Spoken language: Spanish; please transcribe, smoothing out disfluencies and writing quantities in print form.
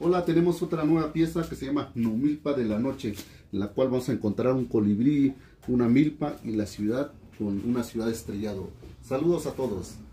Hola, tenemos otra nueva pieza que se llama Numilpa de la Noche, en la cual vamos a encontrar un colibrí, una milpa y la ciudad con una ciudad estrellado. Saludos a todos.